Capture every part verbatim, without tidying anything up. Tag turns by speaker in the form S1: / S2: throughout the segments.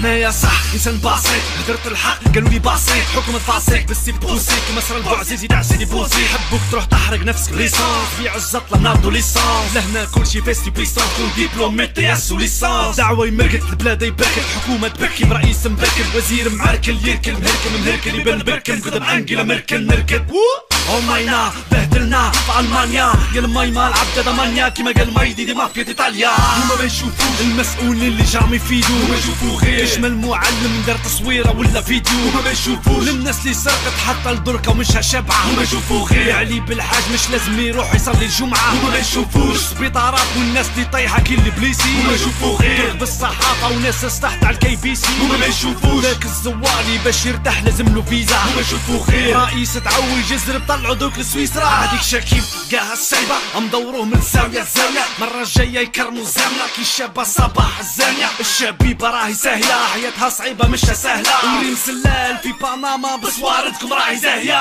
S1: انايا صح انسان بسيط، هدرت الحق قالوا لي بسيط، حكم تفاصيك بس بوسيك مسرى البعزيز يدعس لي بوسي، حبوك تروح تحرق نفسك ليسانس، بيع الزطله ناضو ليسانس، لهنا كلشي فيستي بيسانس، كون ديبلومي تياس وليسانس، دعوه يمرقت البلاد يبركت، الحكومه تبكي برئيس مبكر، وزير معركل يركل مهركل مهركل يبان بركن، قدام انجلا ميركل نركد أوماينا بهدلنا في ألمانيا، يا المايما العبد هذا مانيا كيما قال مايدي دي مافيا إيطاليا، هما ما يشوفوش المسؤولين اللي جام يفيدو، هما يشوفو غير كشما المعلم دار تصويره ولا فيديو، هما ما يشوفوش للناس اللي سرقت حتى لدركا ومشها شبعة، هما يشوفو غير علي بالحاج مش لازم يروح يصلي الجمعة، هما ما يشوفوش السبيطارات والناس اللي طايحة كي البليسي، هما يشوفو غير بالصحافة وناس تحت على الكي بي سي، هما ما يشوفوش ذاك الزوالي باش يرتاح لازم له فيزا، هما يشوفو غير رئيس تعوج يزرب طلعوا دوك لسويسرا، هاديك شاكيب كاع السايبة مدوروه من الزاوية الزاوية، مرة الجاية يكرموا الزاوية كي الشابة صباح الزانية، الشبيبة راهي ساهلة حياتها صعيبة مش سهلة، وريم سلال في باناما بصواردكم راهي زاهية.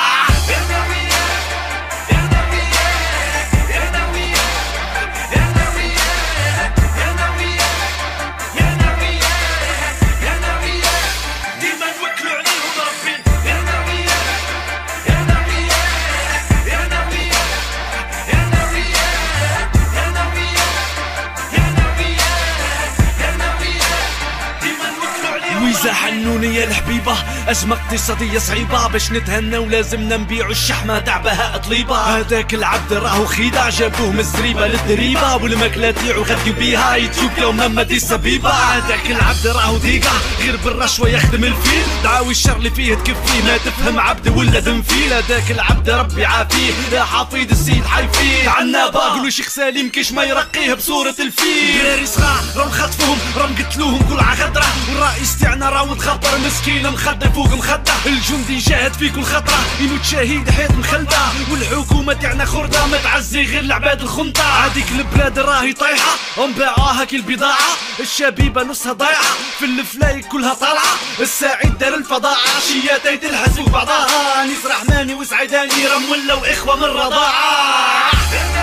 S1: ويزا حنونية الحبيبة أزمة اقتصادية صعيبة باش نتهنى ولازمنا نبيعو الشحمة تاع بهاء طليبة، هذاك العبد راهو خيدة جابوه من الزريبة للدريبة، والماكلة تبيعو غديو بيها يتيوبيا وماما دي سبيبة، هذاك العبد راهو ديقة غير بالرشوة يخدم الفيل، دعاوي الشر اللي فيه تكفيه ما تفهم عبد ولا ذنفيل، هذاك العبد ربي عافيه يا حفيظ السيد حيفيه، عنابة قولوا شيخ سالم كيش ما يرقيه بصورة الفيل، دراري صغار راهم خطفوهم راهم قتلوهم كل عغدرة، والرئيس تاعنا راهو تخبر مسكين مخدة فوق مخدة، الجندي جاهد في كل خطرة يموت شهيد حيط مخلدة، والحكومة تاعنا خردة ما تعزي غير العباد الخنطة، هذيك البلاد راهي طايحة ومباعوها كي البضاعة، الشبيبة نصها ضايعة في الفلاي كلها طالعة، السعيد دار الفضاعة شياتي تلحس في بعضها، انيس رحماني وسعيداني رم ولاو اخوة من الرضاعة.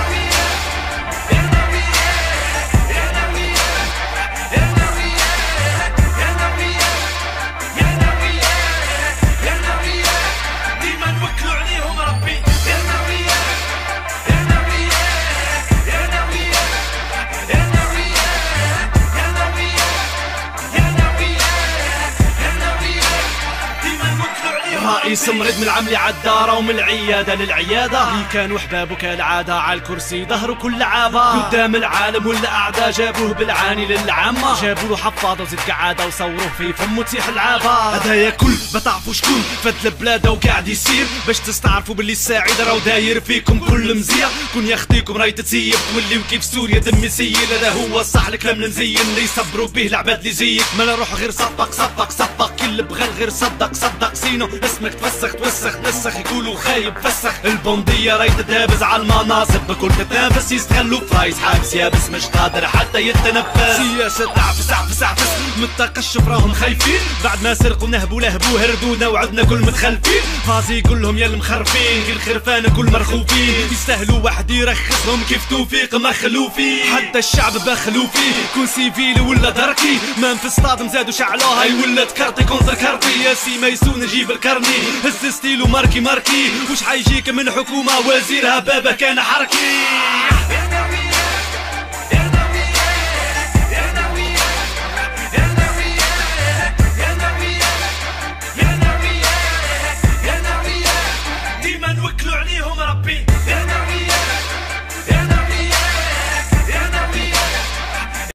S1: رئيس مريض من العملي عالدارة ومن العيادة للعيادة، اللي كانوا حبابه كالعادة على الكرسي ظهره كل عابة، قدام العالم والأعداء جابوه بالعاني للعامة، جابوا له حفاضة وزيد قعادة وصوروه في فمه تيح العابة، هدايا كل ما تعرفوا شكون فات البلادة وقاعد يسير باش تستعرفوا باللي الساعد راهو داير فيكم كل مزية، كون يخطيكم راهي تتسيب توليو كيف سوريا دم يسيل، هذا هو الصح الكلام نزين اللي يصبروا به العباد اللي زيك، ما لا روح غير صبق صبق صبق كل بغى غير صدق صدق سينو اسمك تفسخ توسخ نسخ يقولوا خايب فسخ، البوندية راهي تتهابز على المناصب بكل تتنافس، يستغلوك فايز حابس يابس مش قادر حتى يتنفس، سياسة عفس عفس عفس متقشف راهم خايفين، بعد ما سرقوا نهبوا لهبوا هردونا وعدنا كل متخلفين، فازي كلهم يا المخرفين غير خرفان كل مرخوفين، يستاهلوا واحد يرخصهم كيف توفيق مخلوفين، حتى الشعب بخلوفي كون سيفيل ولا دركي، ما في صطادم زادوا شعلوها ولات كارتي كونتر كارتي، يا سي ميسون نجيب الكرني هز ستيلو ماركي ماركي، وش حيجيك من حكومة وزيرها بابا كان حركي.